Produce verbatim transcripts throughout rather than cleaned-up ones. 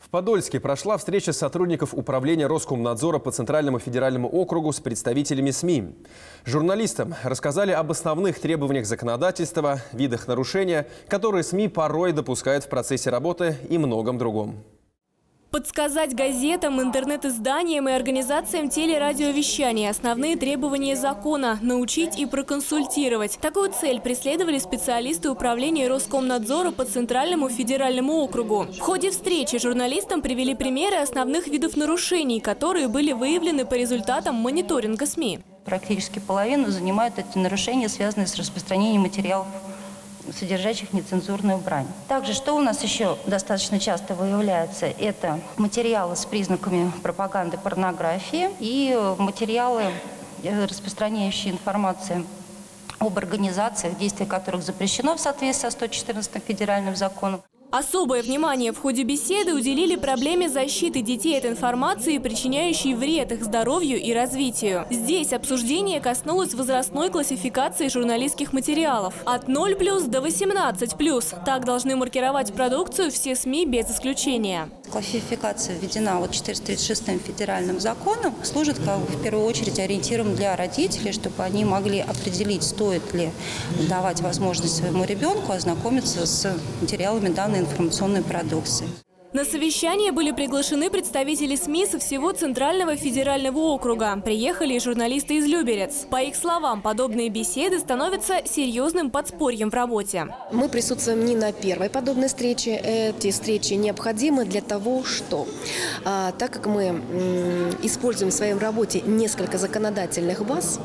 В Подольске прошла встреча сотрудников управления Роскомнадзора по Центральному федеральному округу с представителями СМИ. Журналистам рассказали об основных требованиях законодательства, видах нарушения, которые СМИ порой допускают в процессе работы, и многом другом. Подсказать газетам, интернет-изданиям и организациям телерадиовещания основные требования закона, научить и проконсультировать. Такую цель преследовали специалисты управления Роскомнадзора по Центральному федеральному округу. В ходе встречи журналистам привели примеры основных видов нарушений, которые были выявлены по результатам мониторинга СМИ. Практически половину занимают эти нарушения, связанные с распространением материалов, содержащих нецензурную брань. Также, что у нас еще достаточно часто выявляется, это материалы с признаками пропаганды порнографии и материалы, распространяющие информацию об организациях, действия которых запрещено в соответствии со сто четырнадцатым федеральным законом. Особое внимание в ходе беседы уделили проблеме защиты детей от информации, причиняющей вред их здоровью и развитию. Здесь обсуждение коснулось возрастной классификации журналистских материалов. От ноль плюс до восемнадцати плюс. Так должны маркировать продукцию все СМИ без исключения. Классификация введена вот четыреста тридцать шестым федеральным законом, служит как бы, в первую очередь ориентиром для родителей, чтобы они могли определить, стоит ли давать возможность своему ребенку ознакомиться с материалами данной информационной продукции. На совещание были приглашены представители СМИ со всего Центрального федерального округа. Приехали и журналисты из Люберец. По их словам, подобные беседы становятся серьезным подспорьем в работе. Мы присутствуем не на первой подобной встрече. Эти встречи необходимы для того, что, а, так как мы м, используем в своей работе несколько законодательных баз,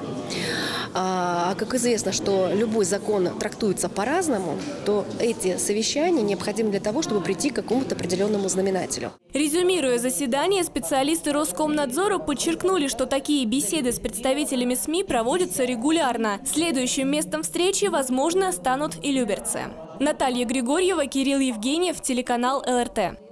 а как известно, что любой закон трактуется по-разному, то эти совещания необходимы для того, чтобы прийти к какому-то определенному знаменателю. Резюмируя заседание, специалисты Роскомнадзора подчеркнули, что такие беседы с представителями СМИ проводятся регулярно. Следующим местом встречи, возможно, станут и люберцы. Наталья Григорьева, Кирилл Евгеньев, телеканал эл эр тэ.